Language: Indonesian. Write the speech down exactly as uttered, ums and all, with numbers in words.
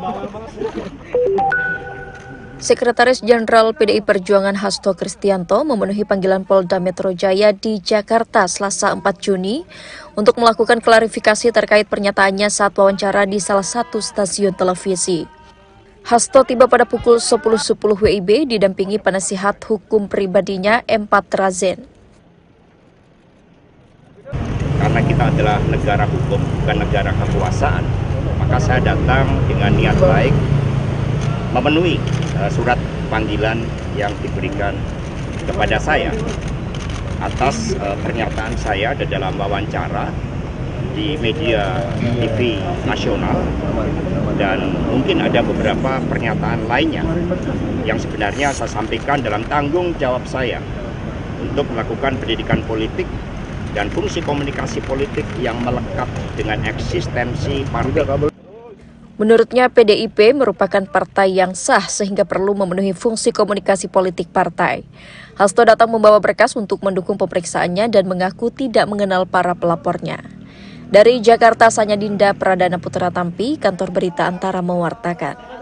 Sekretaris Jenderal P D I Perjuangan Hasto Kristianto memenuhi panggilan Polda Metro Jaya di Jakarta Selasa empat Juni untuk melakukan klarifikasi terkait pernyataannya saat wawancara di salah satu stasiun televisi. Hasto tiba pada pukul sepuluh sepuluh W I B didampingi penasihat hukum pribadinya M. Patrazen. Karena kita adalah negara hukum, bukan negara kekuasaan, maka saya datang dengan niat baik memenuhi uh, surat panggilan yang diberikan kepada saya atas uh, pernyataan saya di dalam wawancara di media T V nasional, dan mungkin ada beberapa pernyataan lainnya yang sebenarnya saya sampaikan dalam tanggung jawab saya untuk melakukan pendidikan politik dan fungsi komunikasi politik yang melekat dengan eksistensi partai. Menurutnya P D I P merupakan partai yang sah sehingga perlu memenuhi fungsi komunikasi politik partai. Hasto datang membawa berkas untuk mendukung pemeriksaannya dan mengaku tidak mengenal para pelapornya. Dari Jakarta, Sanya Dinda Pradana Putra Tampi, Kantor Berita Antara mewartakan.